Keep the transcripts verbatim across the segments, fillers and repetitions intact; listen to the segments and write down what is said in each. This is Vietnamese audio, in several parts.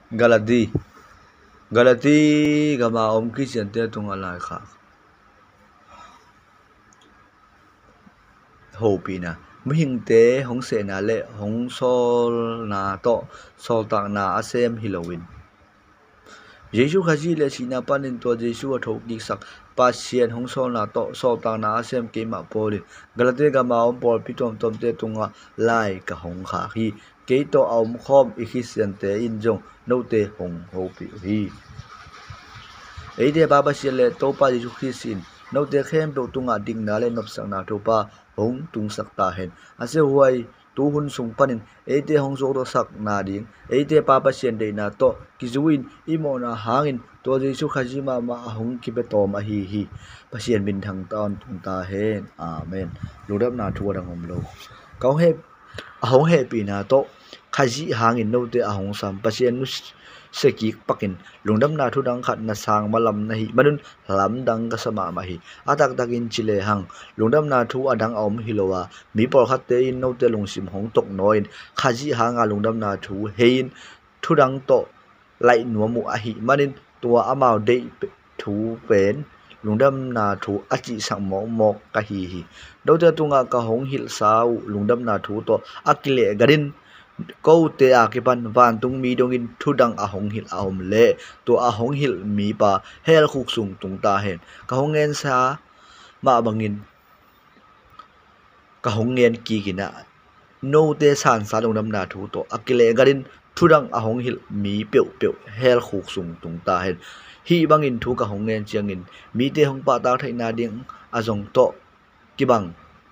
Galati Galati gama om Christian te tung alai kha ho pina mihing te hong se na le hong sol na to sol tak na asem hilowin Jesu khaji le sina panin to Jesu atho ki sak pasien hong sol na to sol tak na asem ke ma poli Galati gama om pol pitom tom te tunga lai ka hong kha hi ke to om khom i Christian te in jong no te hong ho pi hi ấy để ba bác sĩ lệ tàu pa Jesu Christin nấu để khem đồ tung ngã đinh nà lên nộp sang nà tàu pa hong tung sắc ta hen à sẽ huay tu hun sung panin ấy để hong số đồ sắc nà đinh ấy để ba bác sĩ để nà to kizuin imo na hangin to Jesu khajima ma hong kibeto ma hi hi bác sĩ min thằng ton tung ta hen amen lu đáp nà thua đằng hom lo câu he hong he pi nà to khaji hangin nấu để hong sam bác sĩ Seki pakin lungdam na thu dang khat na sang malam na hi manun lam dang ka sama ma hi atak takin chile hang lungdam na thu adang om hilowa mi por khat te in no te lungsim hong tok noin khaji hanga lungdam na thu hein thu dang to lai nuamu a hi manin tua amau de thu pen lungdam na thu achi sang mo mok ka hi hi do te tunga ka hong hil sau lungdam na thu to akile garin câu te a ki pan van tung mi dong in thu dang a hong hil a hom le to a hong hil mi pa hel khuk sung tung ta hen ka hong en sa ma bangin ka hong en ki kina no te san sa dong nam na thu to akile garin thu dang a hong hil mi peu peu hel khuk sung tung ta hen hi bangin thu ka hong en chiang in mi te hong pa ta thai na ding a jong to ki bang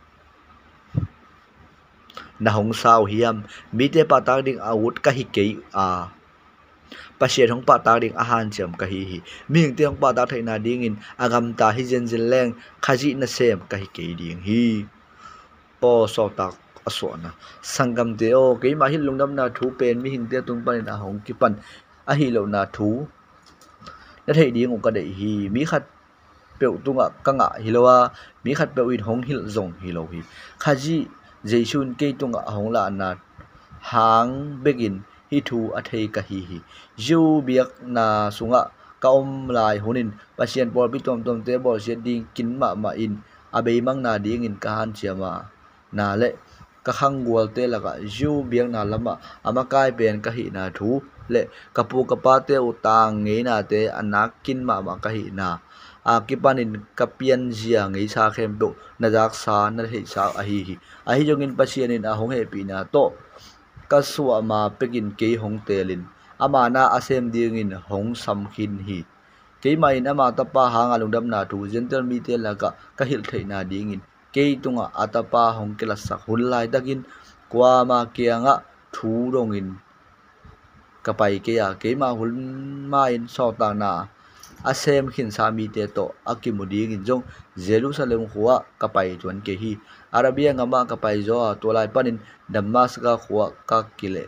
na hong sao hiam mi te pa ta ding awut ka hi ke a pasien hong pa ta ding a han cham ka hi hi ming te hong pa ta thaina ding in agam ta hi jen jen leng khaji na sem ka hi ke ding hi po so ta aso na sangam te o ke ma hi lungdam na thu pen mi hing te tung pan a hong ki pan a hi lo na thu na thei ding ka dei hi mi khat peu tunga kanga hilowa mi khat peu in hong hil zong hilo hi khaji Jaisun ke tung hong la na hang begin hi thu a thei ka hi hi ju biak na sunga ka om lai hunin pasien bol bi tom tom te bol se ding kin ma ma in abei mang na ding in ka han chiama na le ka khang gol te la ka ju biak na lama ama kai pen ka hi na thu le kapu kapa te utang nge na te anak kin ma ma ka hi na a kipanin kapian zia ngei sa khem do na jak sa na he sa a hi hi a hi jongin pasienin a hong he pi na to ka su ama pekin ke hong telin ama na asem ding in hong sam khin hi ke mai na ma ta pa hanga lungdam na tu gentle mi te la ka ka hil thei na ding in ke tunga atapa hong ke la sak hul lai takin kwa ma ke anga thu dong in ka pai ke ya ke ma hul ma in so ta na asem khin sa mi te to akimudi ngin jong Jerusalem khuwa kapai tuan ke hi Arabia ngama kapai zo to lai panin Damascus khuwa ka kile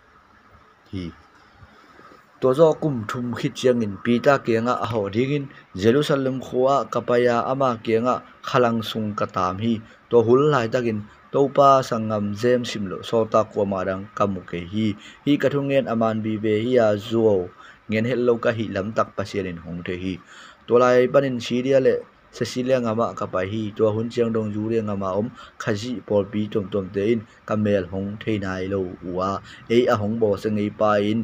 hi to zo kum thum khit chiang in pita ke nga a ho dingin Jerusalem khuwa kapaya ama ke nga khalang sung ka tam hi to hul lai takin topa sangam jem simlo sota kwa marang kamuke hi hi kathungen aman bi be hi a zo ngen hello ka hi lam tak pasienin hong the hi to lai panin Syria le Cecilia ngama ka pa hi to hun chiang dong ju re ngama om khaji por pi tom tom te in kamel hong thei nai lo wa e a hong bo se ngei pa in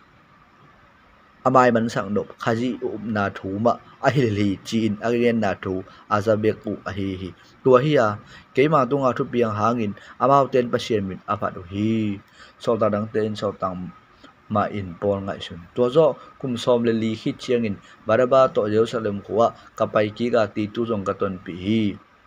amai man sang no khaji um na thu ma a hi li chin again na thu azabek u a hi hi to hi a ke ma tunga thu piang hangin amau ten pasien min apat hi so ta dang ten so tang ma in pol ngai sun to zo kum som le li khit chiang in baraba to Jerusalem khuwa kapai ki ga ti tu jong ka ton pi hi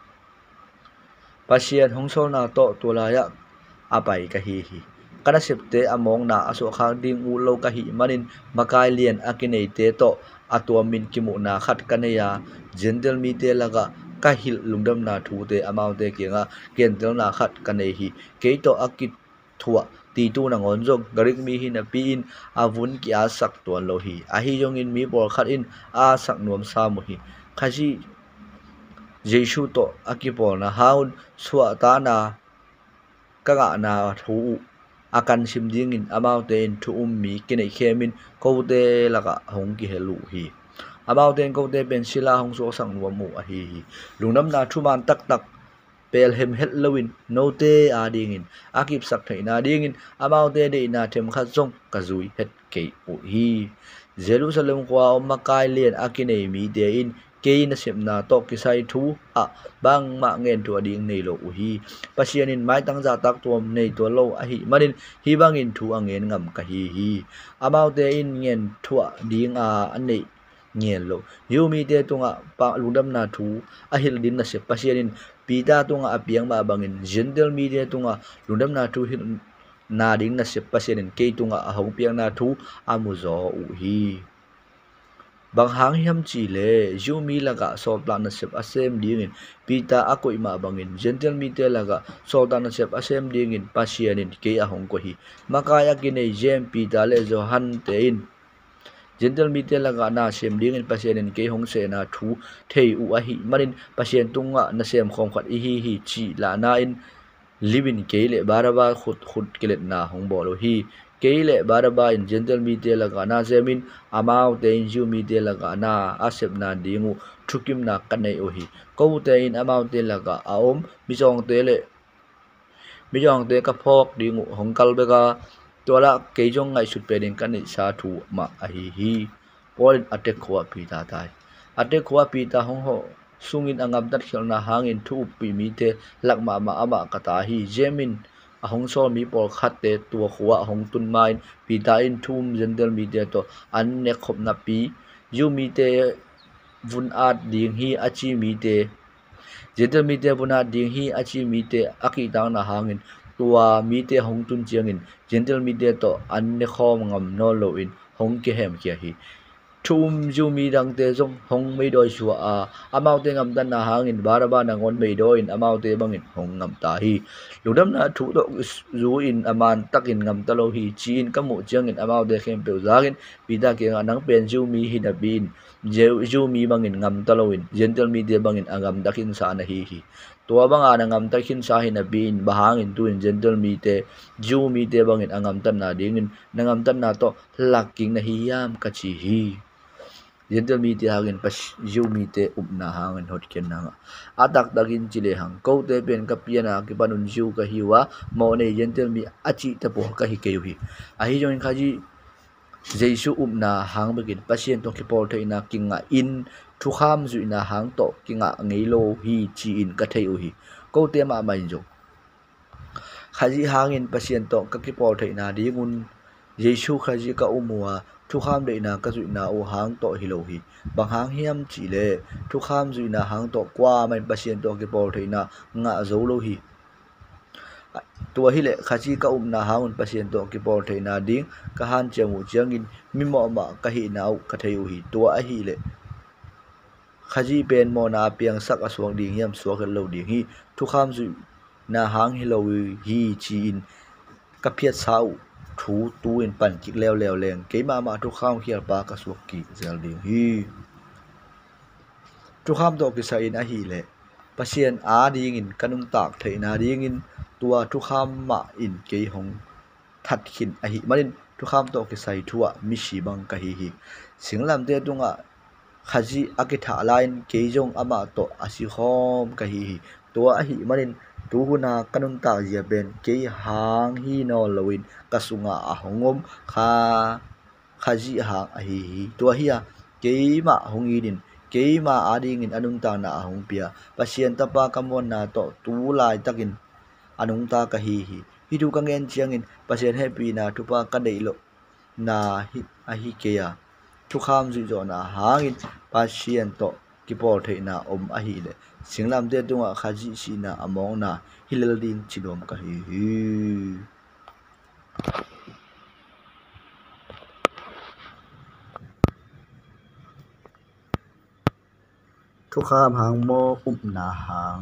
pasien hong sol na to to la ya apai ka hi hi kana septe among na aso khang ding u lo ka hi manin makai lian akinei te to atwa min kimu na khat kaneya gentle mi te laga ka hil lungdam na thu te amau te kenga kentel na khat kanei hi ke to akit thua ti tu na ngon jong garik mi hi na pi in avun ki a sak ton lo hi a hi jong in mi bor khat in a sak nuam sa mo hi khaji Jesu to akipol na haun suwa ta na kaga na thu akan sim ding in amaute in thu um mi kinai khemin kote laka hong ki helu hi amaute in kote pensila hong so sang wa mu a hi hi lungnam na thu man tak tak pel hem het lowin note a ding in akip sak thai na ding in amaute de na them kha jong ka zui het ke u hi Jerusalem kwa makai lien akinei mi de in ke na sem na to ki sai thu a bang ma ngen tu ading nei lo u hi pasian in mai tang za tak tuam nei to lo a hi manin hi bang in thu angen ngam ka hi hi amaute in ngen thua ding a anei ngen lo yu mi te tunga pa lungdam na thu a hil din na se pasian in pita tunga apiang ma bangin gentle media tunga lungdam na thu hil na ding na se pasian in ke tunga a hong piang na thu amu zo u hi bang hang hiam chi le yu mi laga sol plan na sep asem ding in pita akoi ma bangin gentle media laga sol plan na sep asem ding in pasian in ke a hong ko hi makaya kinai jem pita le zo han te in gentle media laga na sem ding in pasian in ke hong se na thu thei u a hi manin pasian tunga na sem khom khat i hi hi chi la na in livin ke le baraba khut khut kelet na hong bo lo hi keile baraba in gentle media laga na zemin amau te in ju media laga na asep na dingu thukim na kanai o hi ko te in amau te laga aom bijong te le bijong te ka phok dingu hongkal bega tola keijong ngai sut pe din kanai sa thu ma a hi hi pol attack khwa pi ta tai attack khwa pi ta hong ho sungin angam tat khelna hangin thu pi mi te lakma ma ama kata hi jemin ahong so mi por khatte tua khuwa hong tun main pita in thum gentle media to an ne khop na pi yu mi te vun at ding hi achi mi te gentle media vun at ding hi achi mi te aki tang na hangin tua mi te hong tun chiangin gentle media to an ne khom ngam no lo in hong ke hem kia hi thum ju mi dang te jong hong mei doi chua a amau te ngam dan na hangin baraba na ngon mei doi in amau te bangin hong ngam ta hi ludam na thu do zu in aman takin ngam ta lo hi chin kamu chiang in amau de khem pe zagin pida ke nang pen ju mi hi da bin je ju mi bangin ngam ta lo in gentle media bangin angam dakin sa na hi hi tua banga na ngam takin sa hi na bin bahangin tu in gentle mi te ju mi te bangin angam tan na ding in nangam tan na to laking na hi yam ka chi hi gentle media hangin pas yu mi te upna hangin hot ken na atak dagin chile hang ko te pen ka piana ki panun yu ka hiwa mo ne gentle mi achi ta po ka hi ke hi a hi join khaji jesu upna hang begin pasien to ki por theina kinga in thu kham zu na hang to kinga ngei lo hi chi in ka thei u hi ko te ma mai jo khaji hangin pasien to ka ki por theina dingun jesu khaji ka umwa thu kham de na ka zui na o hang to hi lo hi bang hang hiam chi le thu kham zui na hang to kwa mai pasien to ke por theina nga zo lo hi tua hi le khachi ka um na haun pasien to ke por theina ding ka han chemu chiangin mimo ma ka hi na ka thei hi tua a hi le khaji pen mo na piang sak aswang ding yam swak lo ding hi thu kham zui na hang hi lo hi chi in ka phiat sau thu tu in pan ki leo leo leng ke ma ma thu kham khial pa ka suak ki zel ding hi thu kham to ki sa in a hi le pasien a ding in kanung tak thei na ding in tua thu kham ma in ke hong that khin a hi manin thu kham to ki sai thua mi shi bang ka hi hi singlam te tunga khaji akitha line ke jong ama to asi khom ka hi hi tua a hi manin tu huna kanun ta zia ben ke hang hi no loin kasunga ahongom kha khaji ha a hi hi tua hi a ke ma hongi din ke ma ading in anung ta na ahong pia pasien ta pa kamon na to tu lai takin anung ta ka hi hi hi tu ka ngen chiang in pasien happy na tu pa ka dei lo na hi a hi ke ya thu kham zu zo na hangin pasien to ki por thei na om a hi le singlam te tunga khaji si na among na hilal din chilom ka hi hi thu kham hang mo um na hang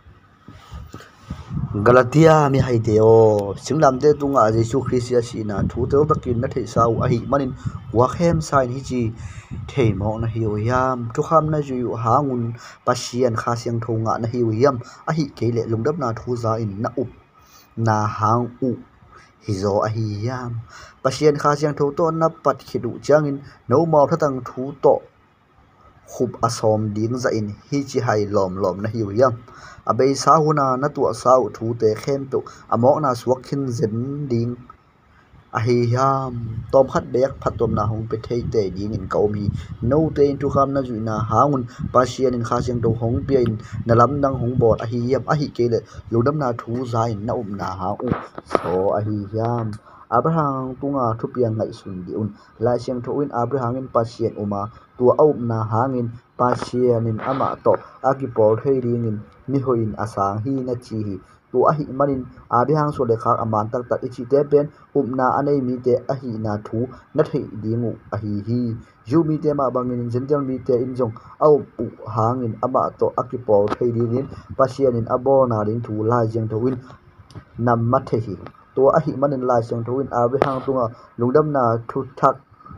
Galatia mi hai deo singlam te tunga Jesu Christia si na thu tel takin na thei sau a hi manin wa khem sign hi chi thei mo na hi yam thu kham na ju hangun pasien kha siang thonga na hi yam a hi ke le lungdap na thu za in na up na hang u hizo a hi yam pasien kha siang tho to na pat khidu changin no mau thatang thu to khup asom ding za in hi chi hai lom lom na hiu yam abei sa huna na tu sa u thu te khem tu amok na suak khin zen ding a hi yam tom khat bek phatom na hong pe thei te ding in kaum hi no te in tu kham na ju na haun pasien in kha siang to hong pe in na lam dang hong bot a hi yam a hi ke le ludam na thu za in na um na ha u so a hi yam Abraham tunga thupiang ngai sun di un lai siang tho in Abraham in pasien uma tua au na hangin pasien in ama to aki por thei ring in ni hoin asang hi na chi hi tu a hi manin Abraham so le khak aman tak tak ichi te pen um na anei mi te a hi na thu na thei dingu a hi hi ju mi te ma bangin gentle mi te in jong au pu hangin ama to aki por thei ring in pasien in abo na ring thu lai siang tho in nam ma the hi to a hi manin lai siang tho in Abraham tunga lungdam na thu thak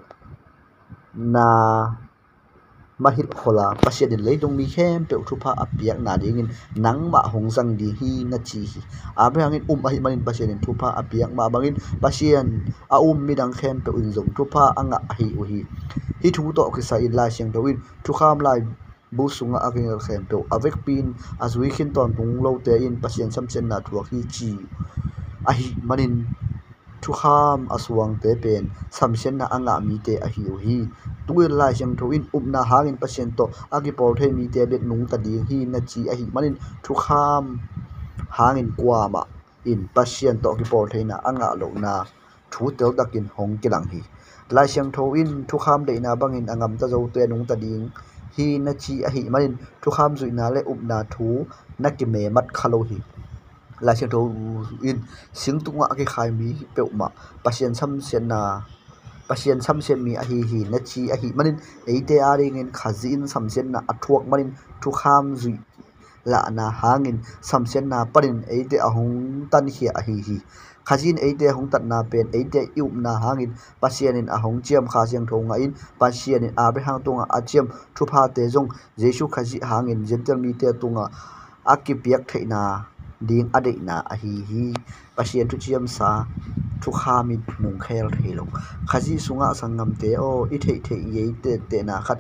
na mahil khola pasien in leidong mi khem pe thupa apiak na dingin nang ma hongjang di hi na chi hi Abraham in um ahi manin pasien in thupa apiak ma bangin pasien a um midang khem pe in jong thupa anga hi u hi hi thu to ki sa in lai siang tawin thu kham lai bu sunga aking khem pe avek pin azui khin ton tung lo te in pasien samchen na thuak hi chi ahi manin thu kham aswang te pen samchen na anga mi te a hi u hi tuil lai siang tho in um na hangin pasien to agi por the mi te bek nung ta ding hi na chi a hi manin thu kham hangin kwa ma in pasien to ki por the na anga lo na thu tel dakin hong kilang hi lai siang tho in thu kham de na bangin angam ta zo te nung ta ding hi na chi a hi manin thu kham zui na le um na thu na ki me mat khalo hi lai siang tho in sing tunga ki khai mi pe ma pasien sam sen na pasien sam sen mi a hi hi na chi a hi manin eite aring in khazin sam sen na athuak manin thu kham zui la na hangin sam sen na parin eite ahong tan hi a hi hi khazin eite hong tat na pen eite ium na hangin pasien in ahong chiam kha siang tho nga in pasien in Abraham tunga achiam thu pha te jong jesu khaji hangin gentle mi te tunga akipiak theina ding adei na a hi hi pasien thu chiam sa thu khami nung khel thelo khaji sunga sangam te o i thei thei ye te te na khat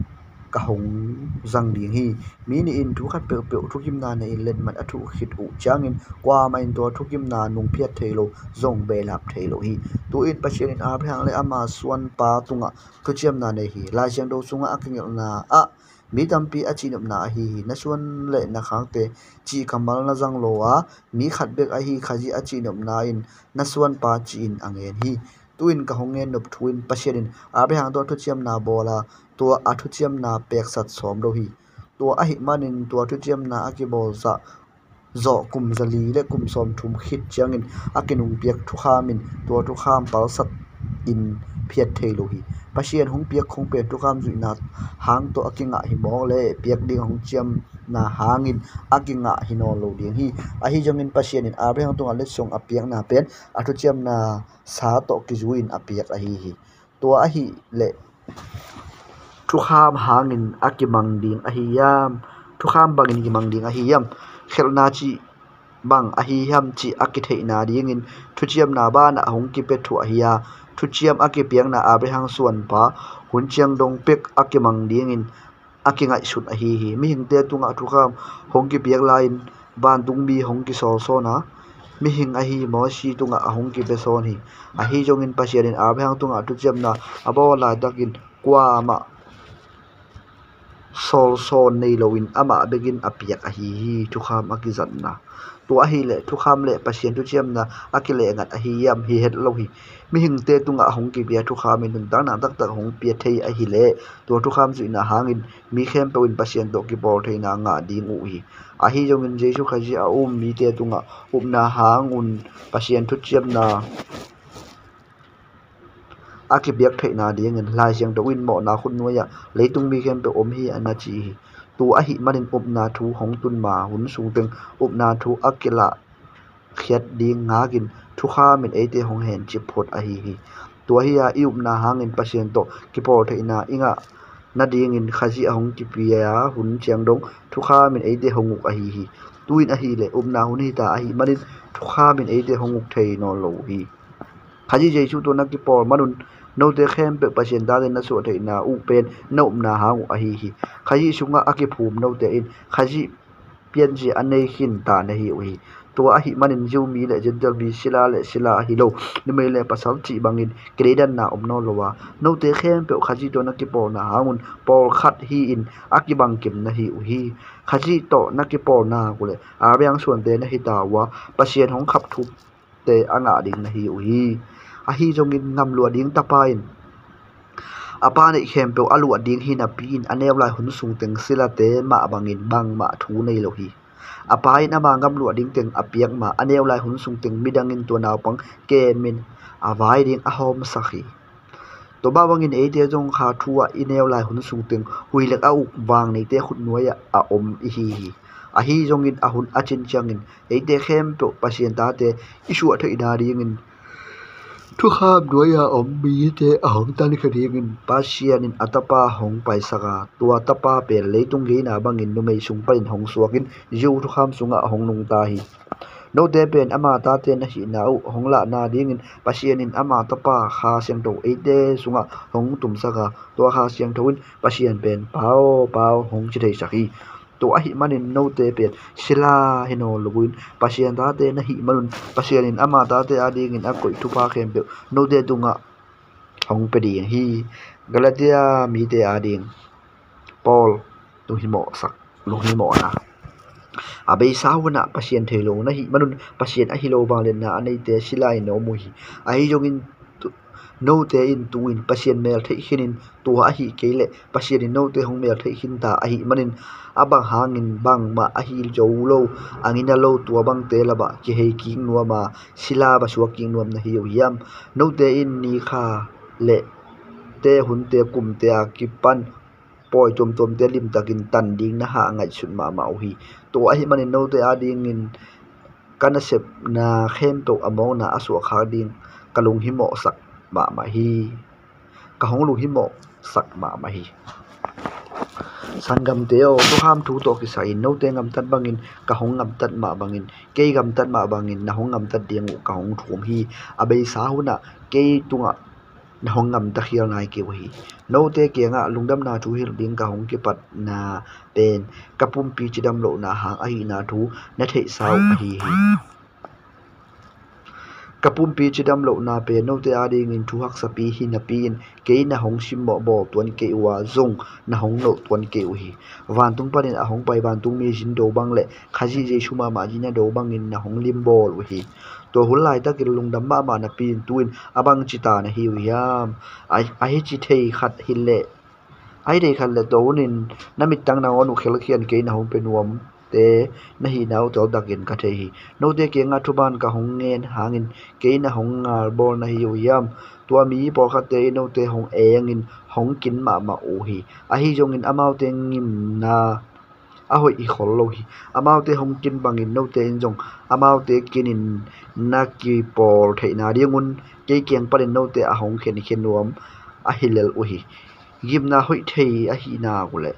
ka hong zang ding hi mi ni in thu khat pe pe thu kim na ne in let mat athu khit u changin kwa ma in to thu kim na nung phiat thelo zong be lap thelo hi tu in pasien in Abraham le ama suan pa tunga thu chiam na ne hi la jang do sunga aking na a mi tampi a chinop na hi hi na suan le na khang te chi kamal na jang lo a mi khat bek a hi khaji a chinop na in na suan pa chi in angen hi tuin ka hongen nop thuin pasien in Abraham do thu chiam na bola to a thu chiam na pek sat som do hi to a hi manin to thu chiam na a ki bol sa zo kum zali le kum som thum khit changin akinung piak thu khamin to thu kham pal sat in phiat thelo hi pasien hong piak khong pe tu kam zui na hang to akinga hi mo le piak ding hong chiam na hangin akinga hi no lo ding hi a hi jongin pasien in Abraham to ale song apiak na pen a thu chiam na sa to ki zuin apiak a hi hi to a hi le thu kham hangin akimang ding a hi yam thu kham bangin ki mang ding a hi yam khelna chi bang a hi yam chi akithei na ding in thu chiam na ba na hong ki pe thu a hi ya thu chiam aki piang na Abraham suan pa hun chiang dong pek akimang ding in akingai sut a hi hi mi hing te tunga thu kham hong ki piak lain ban tung bi hong ki sol so na mi hing a hi mo si tunga hong ki pe son hi a hi jong in pasien in Abraham tunga thu chiam na abo la dakin kwa ma sol son nei loin ama begin apiak a hi hi thu kham akizan na to a hi le thu kham le pasien thu chiam na akile ngat a hi yam hi het lo hi mi hing te tunga hong ki bia thu kham in dang na tak tak hong pia thei a hi le to thu kham zu na hangin mi khem pe win pasien to ki bor thei na nga ding u hi a hi jong in jesu khaji a um mi te tunga um na hangun pasien thu chiam na aki biak thei na ding in lai siang to win mo na khun noya leitung mi khem pe om hi ana chi hi tu a hi manin up na thu hong tun ma hun sung teng up na thu akila khiat ding ngagin thu kha min ate hong hen chi phot a hi hi tu hi ya iup na hangin pasien to ki por thei na inga na ding in khaji ahong ki pia hun chiang dong thu kha min ate hong a hi hi tuin a hi le umna hun hi ta a hi manin kha min ate honguk thei no lo hi khaji jesu to na ki por manun no te khem pe pasien da den na so thei na u pen no umna ha a hi hi khaji sunga aki phum no te in khaji pian ji anei hin ta na hi ui to a hi manin ju mi le gentle bi sila le sila hi lo ni me le pasal chi bangin kredan na omno lowa no te khem pe khaji to na ki por na hangun por khat hi in aki bang kim na hi ui khaji to na ki por na kule a byang suan te na hi ta wa pasien hong khap thu te anga ding na hi ui a hi jongin ngam lu ding tapain apa nei khem pe alu ading hi na pin anew lai hun sung teng sila te ma bangin bang ma thu nei lo hi apa in ama ngam lu ading teng apiak ma anew lai hun sung teng midangin to naw pang ke min awai ding a hom sakhi to ba bangin e te jong kha thuwa inew lai hun sung teng huilek a uk wang nei te khut nuaya a om hi hi a hi jongin a hun achin changin e te khem pe pasien ta te isu a thei da ringin thu kham doya om bi te ahong tan khadingin pasianin atapa hong paisaka tua tapa pe leitung ge na bangin numei sung pain hong suakin yu thu kham sunga hong nung ta hi no te pen ama ta te na hi na hong la na dingin pasianin ama tapa kha siang to e te sunga hong tum saka tua kha siang thoin pasian pen pao pao hong chi thei saki to a hi manin no te pen sila hino luguin pasien ta te na hi manun pasienin ama ta te adingin a koi thu pa khem pe no te tunga hong pe ding hi galatia mi te ading paul tu hi mo sak lu hi mo na abe sawana pasien thelo na hi manun pasien a hi lo bang len na anei te silai no mu hi a hi jongin no te in tuin pasien mel thei hinin tu a hi kele pasien in no te hong mel thei hin ta a hi manin abang hangin bang ma a hi jo lo angina lo tu bang te laba ki hei king nuwa ma sila ba suwa king nuam na hi yam no te in ni kha le te hun te kum te a ki pan poi tom tom te lim takin tan ding na ha ngai sun ma ma hi to a hi manin no te a ding in kana sep na khem to amo na asu kha ding kalung hi mo sak ma ma hi ka hong lu hi mo sak ma ma hi sangam te o to ham thu to ki sai no te ngam tat bangin ka hong ngam tat ma bangin ke gam tat ma bangin na hong ngam tat ding ka hong thum hi abe sa huna ke tunga na hong ngam ta khial nai ke hi no te ke nga lungdam na thu hil ding ka hong ki pat na pen kapum pi chidam lo na hang a hi na thu na thei sau a hi hi kapum pi chidam lo na pe no te ading in thu hak sapi hi na pin ke na hong sim mo bo tuan ke wa zong na hong no tuan ke hi wan tung panin a hong pai wan tung mi jin do bang le khaji je shuma ma jina do bang in na hong lim bol hi to hul lai ta kil lungdam ma ma na pin tuin abang chita na hi yam ai ai chi thei khat hi le ai dei khat le to nin namit tang na onu khel khian ke na hong pe nuam te na hi nau to dakin ka thei hi no te ke nga thuban ka hong ngen hangin ke na hong ngal bol na hi yam tua mi por kha te no te hong engin hong kin ma ma u hi a hi jong in amau te ngim na a hoi i khol lo hi amau te hong kin bangin no te in jong amau te kinin na ki por thei na ringun ke keng parin no te a hong khen khen nuam a hilel u hi gimna hoi thei a hi na gule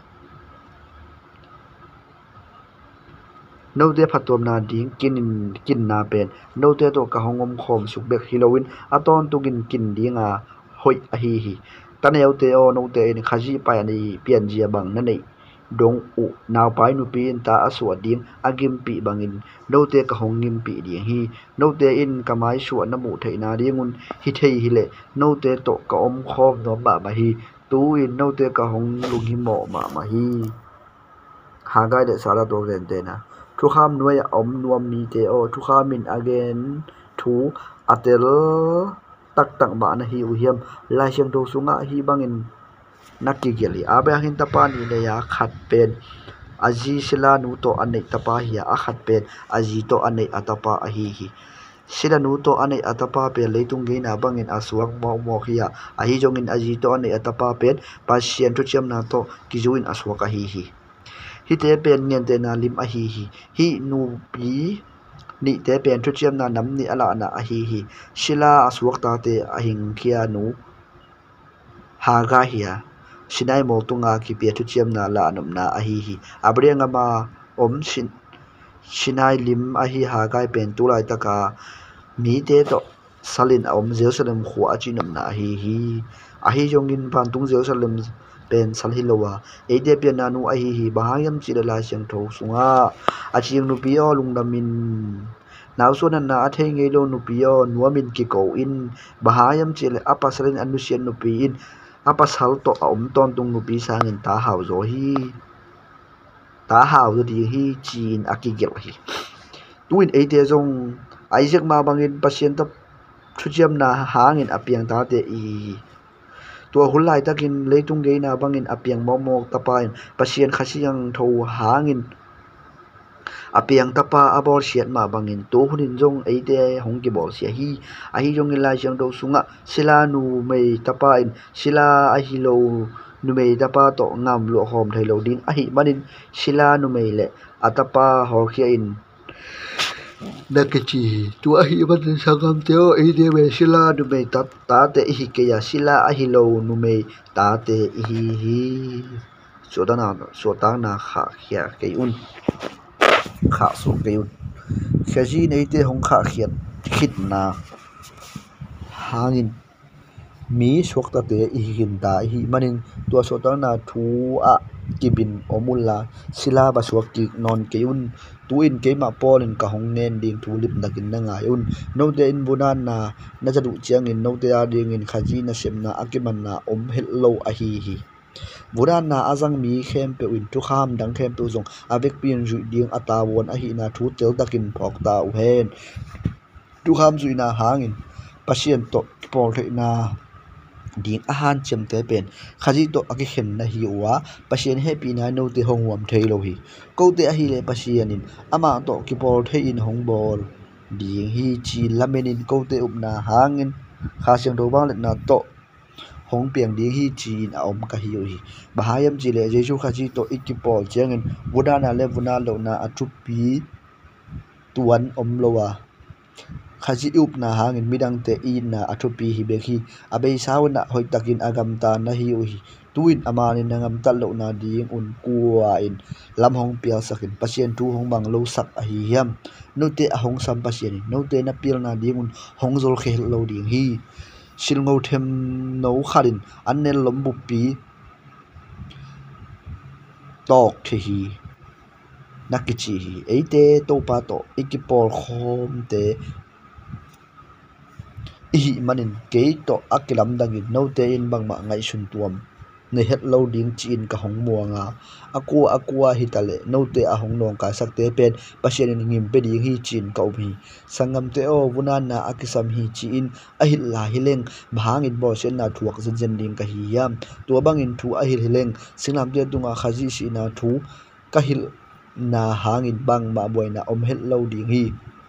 no te phatom na ding kin kin na pen no te to ka hongom khom suk bek hilowin aton tugin kin dinga hoi a hi hi taneu te o no te in khaji pa ani pian jia bang na nei dong u naw pai nu pin ta asu ding agim pi bangin no te ka hongim pi ding hi no te in kamai su na mu thei na ringun hi thei hi le no te to ka om khom no ba ba hi tu in no te ka hong lu hi mo ma ma hi ha gai de sala to ren te na thu kham nuai om nuam mi te o thu khamin again thu atel tak tak ba na hi u hiam lai siang do sunga hi bangin nakki geli abe hin tapa ni le ya khat pen aji sila nu to anei tapa hi a khat pen aji to anei atapa a hi hi sila nu to anei atapa pe leitung ge na bangin asuak mo mo hiya a hi jongin aji to anei atapa pen pasien thu chiam na to kijuin asuak a hi hi hi te pen ngen te na lim a hi hi hi nu pi ni te pen thu chiam na nam ni ala na a hi hi sila asuak ta te a hing khia nu ha ga hiya sinai mo tunga ki pe thu chiam na la nam na a hi hi abrianga ma om sin Sinai lim a hi ha kai pen tu lai taka mi te to salin a om Jerusalem khu a chinom na hi hi a hi jongin pan tung Jerusalem pen sal hi lowa e de pian na nu a hi hi bahayam chi la siang tho sunga a chiang nu pi o lungdamin naw so nan na a thei ngei lo nu pi o nuamin ki ko in bahayam chi le apa salin anu sian nu pi in apa sal to a om ton tung nu pi sangin ta hau zo hi ta hau zo di hi chin akigel hi tuin e te jong Isaac ma bangin pasien ta thuchiam na hangin apiang ta te i tua hulai takin leitung ge na bangin apiang momo tapain pasien khasiang tho hangin apiang tapa abor siat ma bangin to hunin jong e te hong ki bol sia hi a hi jong lai siang do sunga sila nu mei tapain sila a hi lo nu mei tapa to ngam lo hom thai lo ding a hi manin sila nu mei le atapa hor khia in Nakachi tu ahi ban sangam teo e de me sila nu me ta ta te hi ke ya sila ahi lo nu me ta te hi hi so da na so ta na kha khia ke un kha so ke un khaji nei te hong kha khiat khit na hangin mi sok ta te hi hin da hi manin tu so ta na thu a kibin omula sila ba so ki non ke un tuin ke ma polin ka hong nen ding thu lip nakin na ngai un no te in bunan na na jadu chiang in no te a ding in khaji na sem na akiman na om hel lo a hi hi buran na azang mi khem pe win tu kham dang khem tu zong avek pin ju ding ata won a hi na thu tel takin phok ta u hen tu kham ju na hangin pasien to por the na ding a han chem te pen khaji to aki khen na hi wa pasien happy na no te hong wam thei lo hi ko te a hi le pasien in ama to ki por thei in hong bol ding hi chi lamen in ko te up na hangin kha siang do bang le na to hong piang ding hi chi in a om ka hi hi bahayam chi le jesu khaji to ikipol chiang in budana le buna lo na atupi tuan om lo wa khaji up na hangin midang te in na athupi hi bekhi abei sauna hoi takin agam ta na hi u hi tuin amanin nangam tal lo na ding un kuwa in lam hong pial sakin pasien tu hong bang lo sak a hi hiam note a hong sam pasien note na pil na ding un hong zol khel lo ding hi silngau them no kharin annel lom bu pi tok the hi nakichi hi eite to pa to ikipol khom te i manin ke to akilam dangin no te in bangma ngai sun tuam ne het lo ding chin ka hong muanga akua akua hitale no te a hong nong ka sak te pen pasien in ngim pe ding hi chin ka ubi sangam te o bunan na akisam hi chi in a hil la hileng bhangin bo sen na thuak zen zen ding ka hi yam tu bangin thu a hil hileng singlam te tunga khaji si na thu ka hil na hangin bang ma boina om het lo ding hi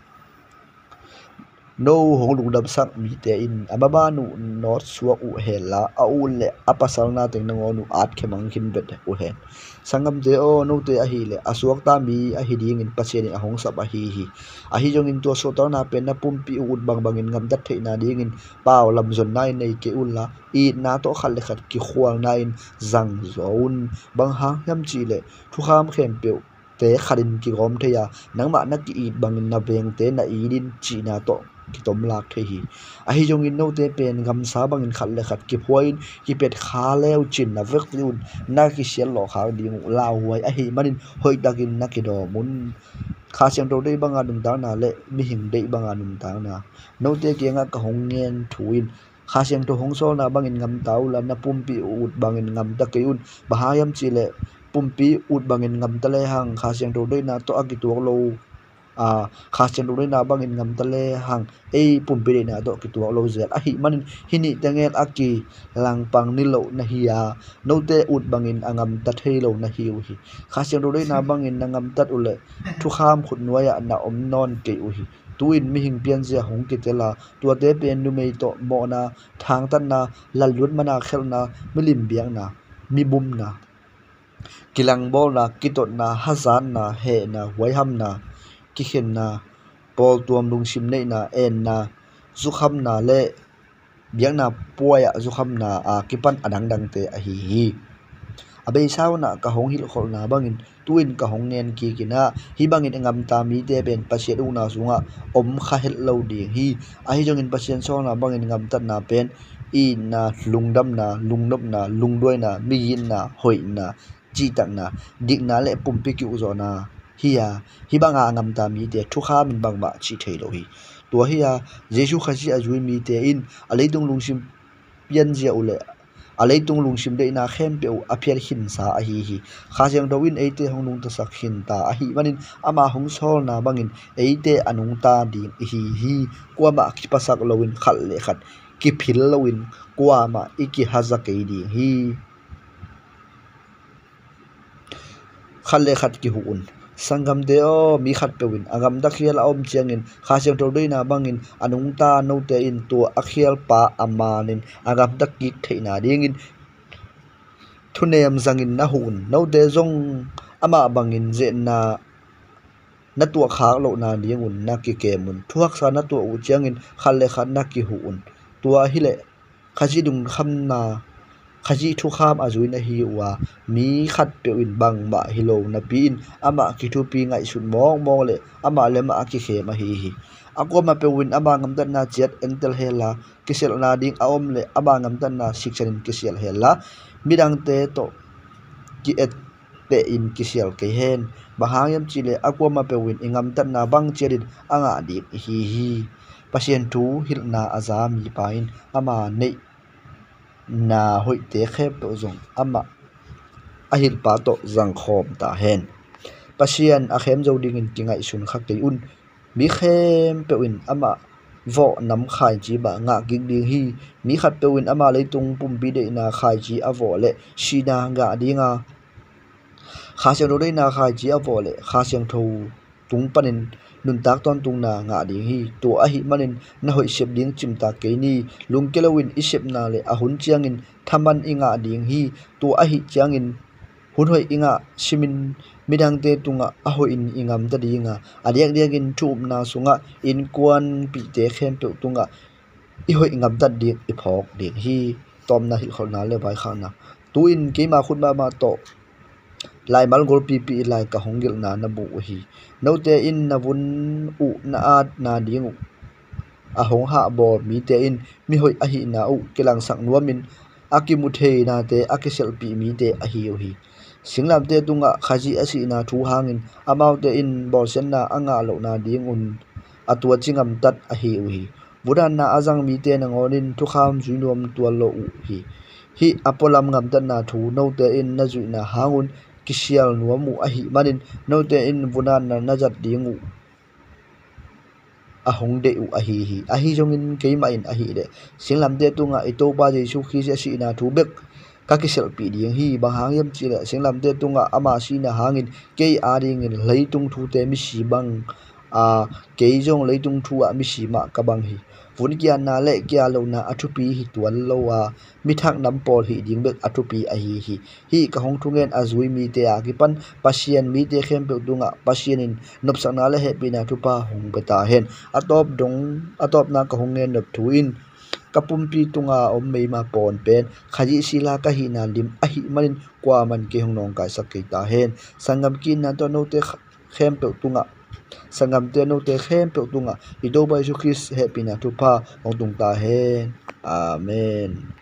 no hong lung dam sak mi te in ababa nu not suwa u hela a u le apasal na teng nango nu at khemang kin bet u hen sangam de o no te a hi le asuak ta mi a hi ding in pasien a hong sap a hi hi a hi jong in to so tor na pen na pumpi ut bang bang in ngam dat thei na ding in paw lam zon nai nei ke ulla i na to khal le khat ki khwal na in zang zon bang ha yam chi le thu kham khem pe te kharin ki gom theya nangma na ki i bang na beng te na i din chi na to ki tom lak the hi a hi jong in no te pen gam sa bang in khal le khat ki phoin ki pet kha lew chin na vek liun na ki sial lo kha ding la huai a hi manin hoi takin na ki do mun kha siang do dei banga dum ta na le mi hing dei banga dum ta na no te ke nga ka hong ngen thuin kha siang to hong sol na bangin ngam tau la na pumpi ut bangin ngam ta keun bahayam chi le pumpi ut bangin ngam ta le hang kha siang do dei na to agi tuak lo a kha siang do dei na bangin ngam ta le hang ei pumpi dei na to ki tuak lo zel a hi manin hini tengel aki lang pang ni lo na hi a no te ut bangin angam ta thei lo na hi u hi kha siang do dei na bangin nangam tat ule thu kham khut nuaya na om non ke u hi tuin mi hing pian zia hong ki tela tua te pen nu mei to mo na thang tan na lalun mana khel na milim biang na mi bum na kilang bol na kitot na hazan na he na waiham na ki khen na pol tuam lung sim nei na en na zukham na le biang na puaya zukham na a kipan adang dang te a hi hi abei sauna ka hong hil khol na bangin tuin ka hong nen ki kina hi bangin engam ta mi te ben pasiat u na sunga om kha hel lo ding hi a hi jongin pasien so na bangin ngam tat na pen i na lungdam na lungnop na lungdoi na mi yin na hoi na chi tak na dik na le pumpi ki u zo na hi ya hi banga ngam ta mi te thu kha min bang ba chi thei lo hi tua hi ya jesu khaji ajui mi te in aleidung lungsim pian zia ule aleitung lungsim de na khem pe a phiar hin sa a hi hi kha jeng dowin eite hong lung ta sak hin ta a hi manin ama hong sol na bangin eite anung ta ding hi hi kwa ma ki pasak lowin khal le khat ki phil lowin kwa ma iki haza ke ding hi khal le khat ki huun sangam deo mi khat pewin agam da khial om chiangin kha jeng dowin na bangin anung ta no te in to akhial pa amanin agam da ki theina dingin thunem zangin na hun no de zong ama bangin je na na tu khak lo na dingun na ki kemun thuak sa na tu u chiangin khalle khat na ki hun tua hile khaji dung kham na khaji thu kham azui na hi wa mi khat pe in bang ma hilo na pin ama ki thu pi ngai sun mong mong le ama le ma ki khe ma hi hi akoma pe win ama ngam dan na chet entel hela kisel na ding aom le ama ngam dan na sikchanin kisel hela midang te to ki et te in kisel ke hen bahayam chile akoma pe win ingam tan na bang cherin anga dik hi hi pasien tu hil na azami pain ama nei na hoi te khep to zong ama ahil pa to zang khom ta hen pasien a khem zo ding in kingai sun khak te un mi khem pe win ama vo nam khai chi ba nga gig ding hi mi khat pe win ama leitung pum bi de na khai chi a vo le shina nga dinga kha siang do dei na khai chi a vo le kha siang tho tung panin nun tak ton tung na nga ding hi to a hi manin na hoi sep ding chim ta ke ni lung kelowin i sep na le a hun chiang in thaman inga ding hi to a hi chiang in hun hoi inga simin midang te tunga a hoi in ingam ta dinga adiak diak in thup na sunga in kwan pi te khem pe tunga i hoi ingam ta dik i phok dik hi tom na hil khol na le bai khana tu in ke ma khut ma ma to lai mal gol pi pi lai ka hongil na na bu hi no te in na bun u na at na ding a hong ha bo mi te in mi hoi a hi na u kelang sak nuamin akimu thei na te akisel pi mi te a hi hi singlam te tunga khaji asi na thu hangin amau te in bol sen na anga lo na ding un atua chingam tat a hi hi budan na azang mi te na ngonin thu kham juinom tual lo u hi hi apolam ngam tan na thu no te in na zui na hangun kisial nuamu a hi manin no te in budan na najat ding u a hong de u a hi hi a hi jongin keima in a hi de singlam te tunga ito ba jesu khi se si na thu bek ka kisel pi ding hi ba hangyam chile singlam te tunga ama si na hangin ke aring in leitung thu te mi si bang a ke jong leitung thu a mi si ma ka bang hi vun kian na le kya lo na athupi hi tuan lo a mi thak nam pol hi ding bek athupi a hi hi hi ka hong thungen azui mi te a ki pan pasien mi te khem pe tunga pasien in nop sang na le he pi na thupa hong beta hen atop dong atop na ka hong ngen nop thu in kapum pi tunga om mei ma pon pen khaji sila ka hi na lim a hi manin kwa man ke hong nong ka sak ke ta hen sangam kin na to no te khem pe tunga sangam te no te khem pe tunga ido ba ju khis he pi na thupa hong tung ta hen amen.